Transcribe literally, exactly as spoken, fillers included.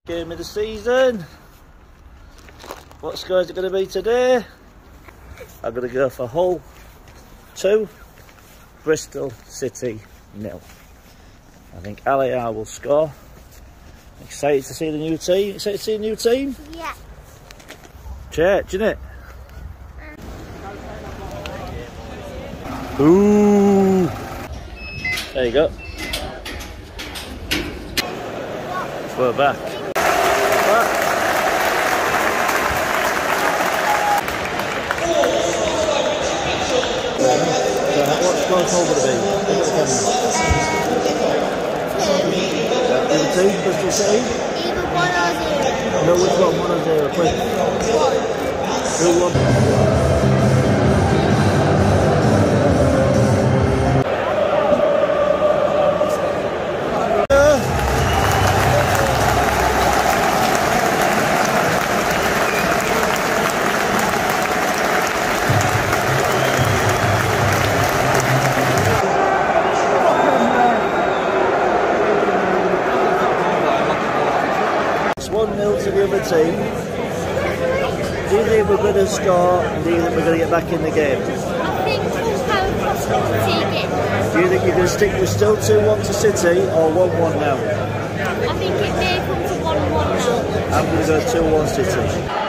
Game of the season. What score is it going to be today? I'm going to go for Hull two, Bristol City nil. I think Aliyah will score. Excited to see the new team? Excited to see the new team? Yeah. Church, isn't it? Ooh. There you go. We're back. Back. What score's Hull going to be? Two. Two, Bristol City? Either one or zero. No, which one? One or zero, quick. One. Who won? one nil to the other team. Do you think we're going to score and do you think we're going to get back in the game? I think we'll have a possibility again. Do you think you're going to stick with still two one to City or one one now? I think it may come to one one now. I'm going to go two one City.